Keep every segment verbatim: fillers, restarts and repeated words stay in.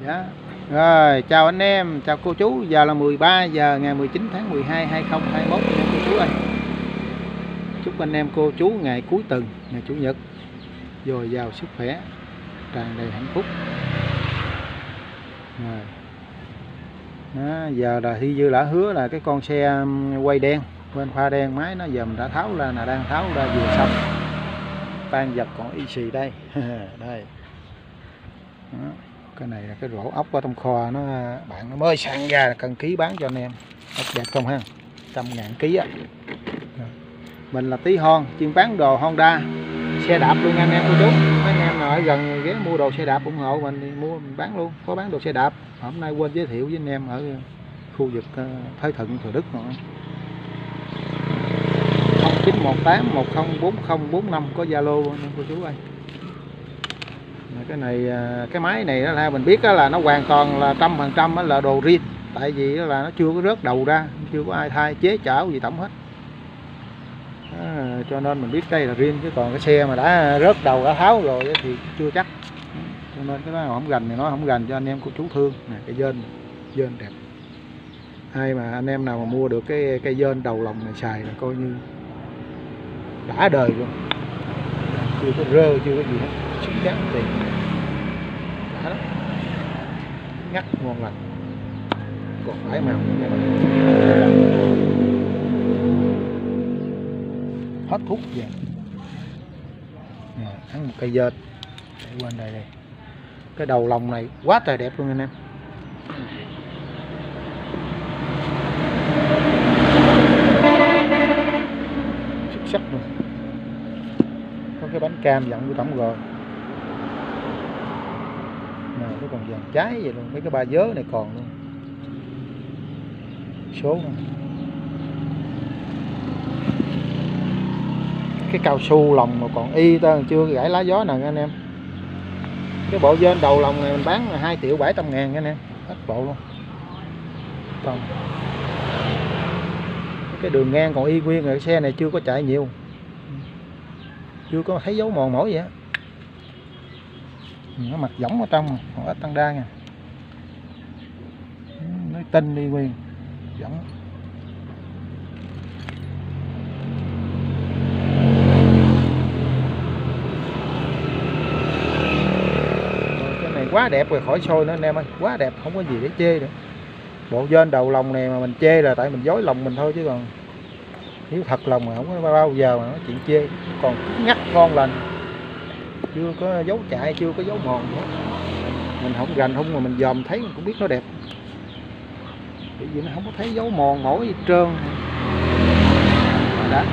Dạ. Rồi, chào anh em, chào cô chú. Giờ là mười ba giờ ngày mười chín tháng mười hai hai nghìn không trăm hai mươi mốt anh em cô chú ơi. Chúc anh em cô chú ngày cuối tuần, ngày chủ nhật dồi dào sức khỏe, tràn đầy hạnh phúc. Rồi. Đó, giờ là Thi Dư đã hứa là cái con xe quay đen, bên pha đen máy nó giờ mình đã tháo ra, là đang tháo ra vừa xong. Tan vật còn y xì đây. Đây. Đó. Cái này là cái rổ ốc ở trong kho, nó bạn nó mới sang ra cần ký bán cho anh em. Ốc đẹp không ha, trăm ngàn ký á. Mình là Tí Hon, chuyên bán đồ Honda, xe đạp luôn anh em cô chú. Mấy anh em nào ở gần ghé mua đồ xe đạp ủng hộ mình thì mua mình bán luôn, có bán đồ xe đạp. Hôm nay quên giới thiệu với anh em ở khu vực Thới Thuận, Thủ Đức rồi. không chín một tám một không bốn không bốn năm có Zalo anh em cô chú ơi. Cái này cái máy này đó là mình biết là nó hoàn toàn là trăm phần trăm là đồ riêng, tại vì là nó chưa có rớt đầu ra, chưa có ai thay chế chảo gì tổng hết. À, cho nên mình biết đây là riêng, chứ còn cái xe mà đã rớt đầu đã tháo rồi thì chưa chắc. Cho nên cái đó không gành thì nó không gành cho anh em cô chú thương nè. Cái dên dên đẹp, ai mà anh em nào mà mua được cái cây dên đầu lòng này xài là coi như đã đời luôn, chưa có rơ chưa có gì hết, xứng đáng tiền đã lắm, ngắt ngon lành, còn phải màu nha bạn. Hết thuốc về nè, ăn một cây dên để quên đây đây, cái đầu lòng này quá trời đẹp luôn anh em. Xuất sắc luôn, có cái bánh cam dặn của tổng rồi nè, nó còn vàng trái vậy luôn, mấy cái ba vớ này còn luôn, số này. Cái cao su lòng mà còn y ta chưa gãy lá gió nè anh em. Cái bộ dên đầu lòng này mình bán là hai triệu bảy trăm ngàn anh em, hết bộ luôn. Còn cái đường ngang còn y nguyên rồi, xe này chưa có chạy nhiều, chưa có thấy dấu mòn mỏi vậy á. Nó mặt giống ở trong, còn ít tăng đa nha, nó tinh y nguyên giống. Quá đẹp rồi, khỏi xôi nữa anh em ơi, quá đẹp, không có gì để chê nữa. Bộ dên đầu lòng này mà mình chê là tại mình dối lòng mình thôi, chứ còn nếu thật lòng mà không có bao giờ mà nói chuyện chê. Còn ngắt ngon lành, chưa có dấu chạy, chưa có dấu mòn nữa. Mình không gành hung mà mình dòm thấy mình cũng biết nó đẹp, bởi vì nó không có thấy dấu mòn mỏi gì trơn. Đã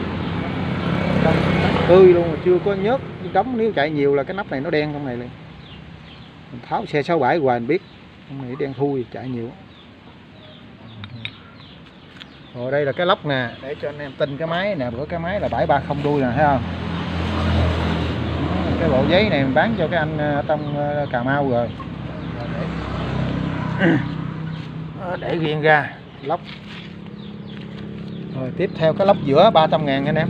tươi luôn mà chưa có nhớt đóng, nếu chạy nhiều là cái nắp này nó đen trong này liền. Mình tháo xe sáu bảy hoài mình biết, hôm nay đen thui chạy nhiều. Rồi đây là cái lốc nè, để cho anh em tin cái máy nè, bữa cái máy là bảy ba không đuôi nè, thấy không? Cái bộ giấy này mình bán cho cái anh ở trong Cà Mau rồi, để, để riêng ra lốc. Rồi tiếp theo cái lốc giữa ba trăm ngàn anh em.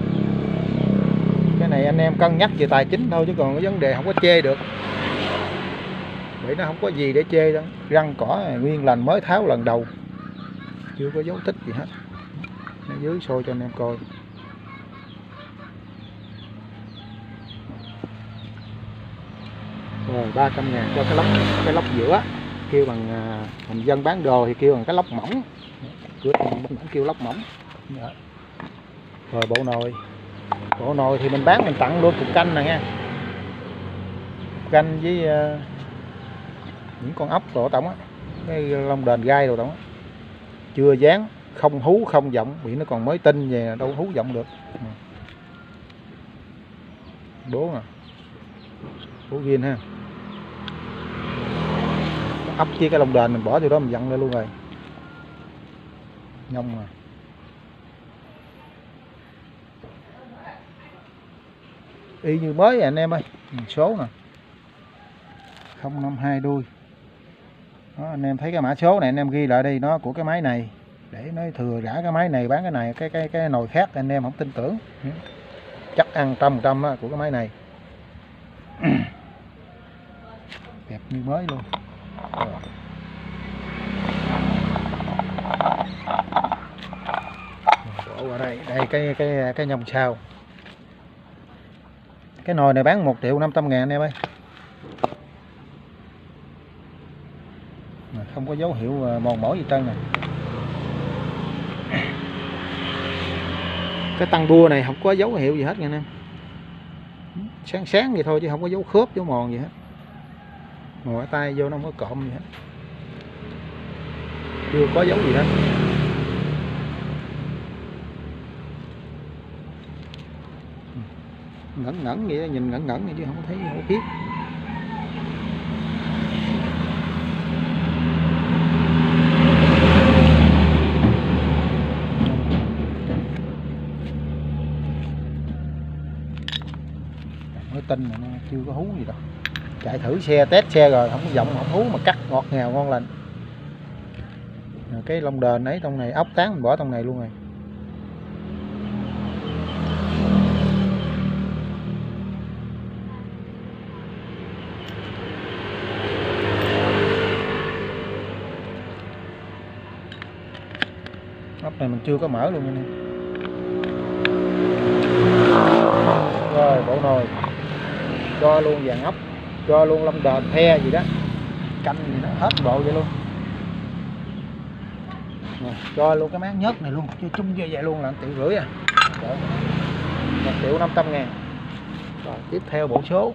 Cái này anh em cân nhắc về tài chính thôi, chứ còn cái vấn đề không có chê được, bởi nó không có gì để chê đâu. Răng cỏ nguyên lành, mới tháo lần đầu, chưa có dấu tích gì hết. Nó dưới xôi cho anh em coi. Rồi ba trăm ngàn cho cái lốc, cái lốc giữa. Kêu bằng mình dân bán đồ thì kêu bằng cái lốc mỏng, cửa hàng kêu lốc mỏng. Rồi bộ nồi, bộ nồi thì mình bán mình tặng luôn cục canh nè nha, cục canh với uh, những con ốc đồ tổng á, cái lông đền gai đồ tổng á, chưa dán, không hú không giọng, vì nó còn mới tinh về đâu hú giọng được. Bố nè, bố ghiên ha, ốc chia cái lông đền mình bỏ vô đó mình dặn lên luôn rồi, nhông mà. Y như mới anh em ơi, số nè không năm hai đuôi. Đó, anh em thấy cái mã số này anh em ghi lại đi, nó của cái máy này, để nói thừa rã cái máy này bán cái này, cái cái cái nồi khác anh em không tin tưởng, chắc ăn trăm trăm của cái máy này. Đẹp như mới luôn. Bỏ qua đây, đây cái cái cái nhông sao. Cái nồi này bán một triệu năm trăm ngàn anh em ơi. Không có dấu hiệu mòn mỏi gì trơn nè. Cái tăng bua này không có dấu hiệu gì hết nha anh em. Sáng sáng vậy thôi chứ không có dấu khớp, dấu mòn gì hết. Ngồi tay vô nó không có cộm gì hết. Chưa có dấu gì hết. Ngẩn ngẩn vậy, nhìn ngẩn ngẩn vậy chứ không có thấy, không có biết. Mới tin mà nó chưa có hú gì đâu. Chạy thử xe, test xe rồi không có giọng, không hú mà cắt ngọt ngào ngon lành. Cái lông đền ấy trong này, ốc tán mình bỏ trong này luôn rồi. Ốc này mình chưa có mở luôn nha. Rồi bộ nồi cho luôn vàng ốc, cho luôn lông đền the gì đó, canh gì đó, hết bộ vậy luôn. Rồi, cho luôn cái máng nhớt này luôn, cho chung như vậy luôn là một triệu rưỡi à. Một triệu năm trăm ngàn. Rồi tiếp theo bộ số.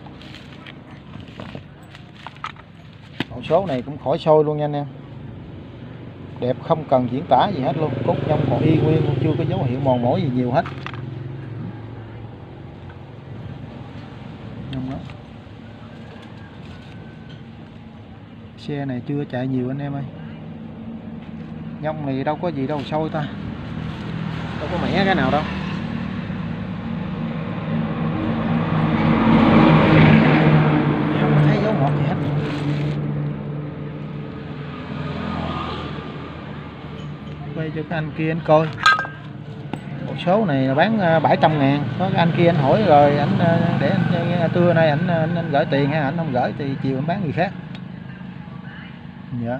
Bộ số này cũng khỏi sôi luôn nha anh em. Đẹp không cần diễn tả gì hết luôn, cốt nhông còn y nguyên, chưa có dấu hiệu mòn mỏi gì nhiều hết. Nhông đó. Xe này chưa chạy nhiều anh em ơi. Nhông này đâu có gì đâu sôi ta, đâu có mẻ cái nào đâu. Không có thấy dấu ngọt gì hết. Quay cho cái anh kia anh coi. Bộ số này là bán bảy trăm ngàn. Có cái anh kia anh hỏi rồi, anh để anh, trưa nay anh, anh, anh gửi tiền hay anh không gửi thì chiều anh bán người khác. Dạ.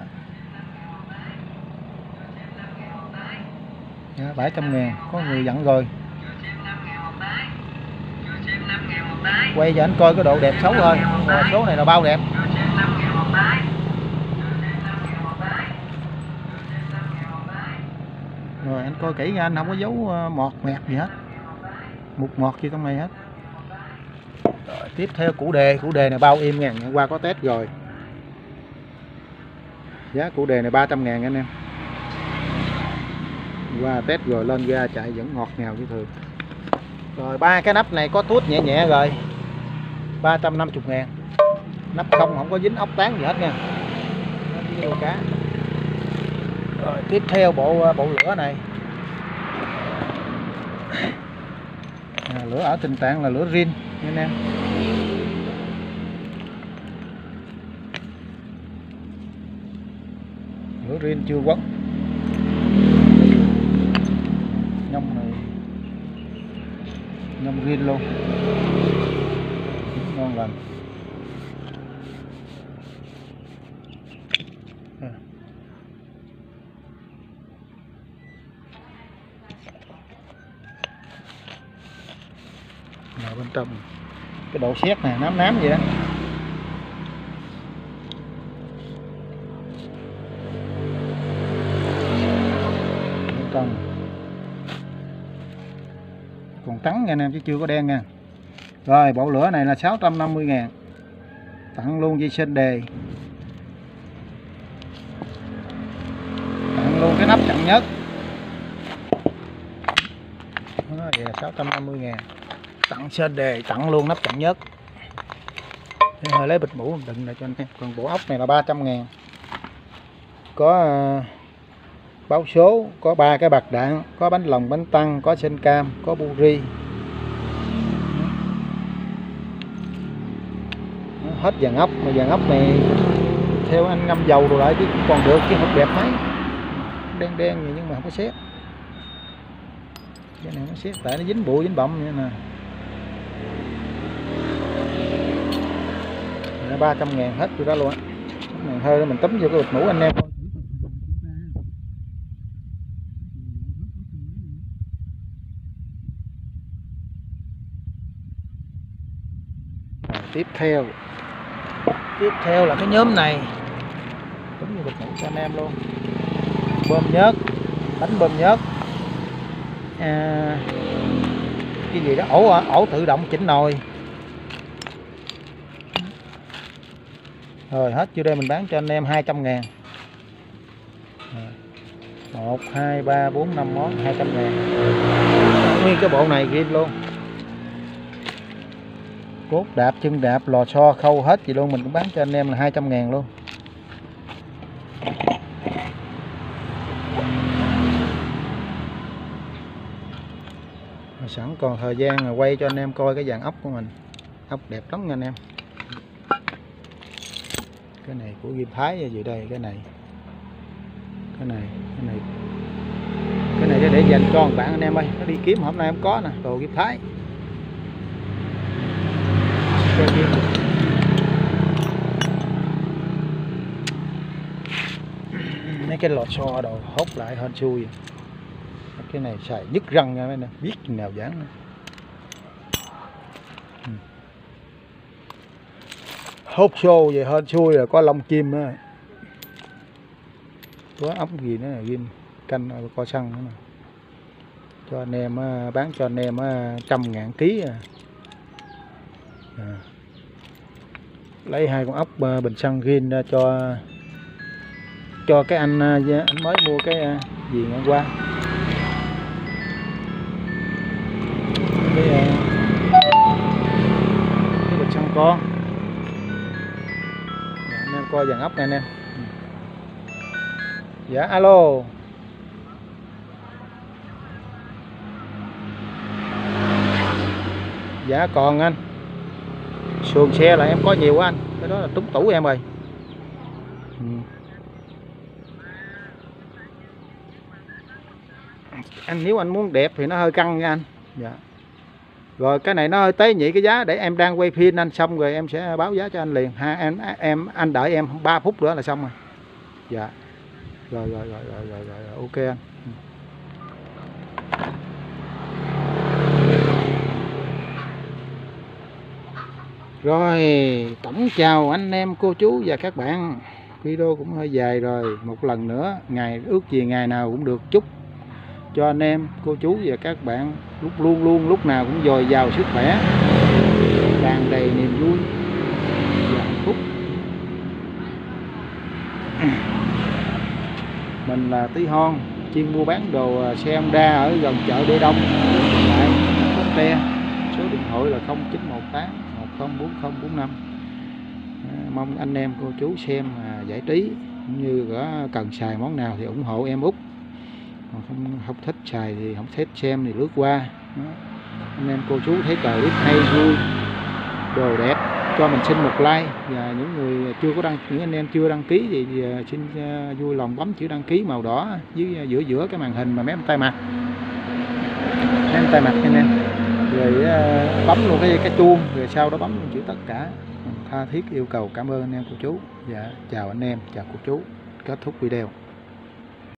Dạ, bảy trăm ngàn, có người dặn rồi. Quay cho anh coi cái độ đẹp xấu thôi. Rồi số này là bao đẹp. Rồi anh coi kỹ nha anh, không có dấu mọt mẹt gì hết. Mục mọt gì trong này hết. Rồi, tiếp theo củ đề, củ đề này bao im ngàn, hôm qua có test rồi. Giá củ đề này ba trăm ngàn anh em. Qua test rồi lên ra chạy vẫn ngọt ngào như thường. Rồi ba cái nắp này có tuốt nhẹ nhẹ rồi, ba trăm năm mươi ngàn. Nắp không, không có dính ốc tán gì hết nha. Nó cá. Rồi tiếp theo bộ bộ lửa này. À, lửa ở tình trạng là lửa rin nha anh em. Lửa rin chưa quất. Nhông này nhông rin luôn, ngon lành. Ở bên trong cái độ sét này nám nám vậy đó. Bên trong còn trắng nha anh em chứ chưa có đen nha. Rồi bộ lửa này là sáu trăm năm mươi ngàn, tặng luôn dây sên đề, tặng luôn cái nắp chặn nhất. Đó, vậy là sáu trăm năm mươi ngàn, tặng sên đề, tặng luôn nắp chặn nhất. Để hơi lấy bịch mũ đựng lại cho anh em. Còn bộ ốc này là ba trăm ngàn, có uh, báo số, có ba cái bạc đạn, có bánh lòng bánh tăng, có sên cam, có buri. Hết vàng ốc, mà vàng ốc này theo anh ngâm dầu rồi lại chứ còn được, chứ không đẹp mấy. Đen đen vậy nhưng mà không có sét. Cái này nó sét tại nó dính bụi dính bọng vậy nè. Ba trăm ngàn hết rồi đó luôn á. Này hơi mình tấm vô cái bịch mũ anh em. Tiếp theo tiếp theo là cái nhóm này, giống như bịch mũ cho anh em luôn. Bơm nhớt, bánh bơm nhớt, à, cái gì đó, ổ ổ tự động chỉnh nồi. Rồi hết chưa, đây mình bán cho anh em hai trăm ngàn. Một, hai, ba, bốn, năm món hai trăm ngàn. Nguyên cái bộ này ghim luôn. Cốt đạp, chân đạp, lò xo, khâu hết gì luôn, mình cũng bán cho anh em là hai trăm ngàn luôn. Sẵn còn thời gian là quay cho anh em coi cái dàn ốc của mình. Ốc đẹp lắm nha anh em. Cái này của Ghim Thái gì đây, cái này. Cái này, cái này. Cái này để dành cho bạn anh em ơi, nó đi kiếm hôm nay em có nè, đồ Ghim Thái. Mấy cái lò xo đồ hốt lại hên xui. Cái này xài nhức răng nha mấy nè, biết chừng nào dán nữa. Hốt xô về hên xui là có lông chim nữa. Có ốc gì nữa là ghim canh co xăng nữa nè. Cho anh em bán cho anh em trăm ngàn ký à. À. Lấy hai con ốc bình xăng ghim ra cho cho cái anh anh mới mua cái gì ngày qua. Cái, cái bình xăng con. Dạ, anh em coi dàn ốc này anh em. Dạ alo. Dạ còn anh. Xuồng xe là em có nhiều quá anh. Cái đó là trúng tủ em rồi. Ừ. Anh nếu anh muốn đẹp thì nó hơi căng nha anh. Dạ. Rồi cái này nó hơi tế nhị cái giá, để em đang quay phim anh xong rồi em sẽ báo giá cho anh liền. Ha em em anh đợi em ba phút nữa là xong rồi. Dạ. Rồi rồi rồi rồi rồi, rồi, rồi. Ok anh. Rồi, tổng chào anh em cô chú và các bạn. Video cũng hơi dài rồi. Một lần nữa, ngày ước gì ngày nào cũng được chúc cho anh em cô chú và các bạn lúc luôn luôn lúc nào cũng dồi dào sức khỏe, tràn đầy niềm vui và hạnh phúc. Mình là Tí Hon, chuyên mua bán đồ xe Honda ở gần chợ Đê Đông, tại Bến Tre. Số điện thoại là không chín một tám một không bốn không bốn năm. Mong anh em cô chú xem à, giải trí, cũng như có cần xài món nào thì ủng hộ em Út. Còn không, không thích xài thì không thích xem thì lướt qua. Đó. Anh em cô chú thấy clip hay vui, đồ đẹp cho mình xin một like, và những người chưa có đăng, những anh em chưa đăng ký thì xin uh, vui lòng bấm chữ đăng ký màu đỏ dưới giữa giữa cái màn hình mà mấy em tay mặt, mấy em tay mặt anh em, rồi uh, bấm luôn cái cái chuông, rồi sau đó bấm luôn chữ tất cả. Mình tha thiết yêu cầu cảm ơn anh em cô chú. Dạ chào anh em, chào cô chú, kết thúc video.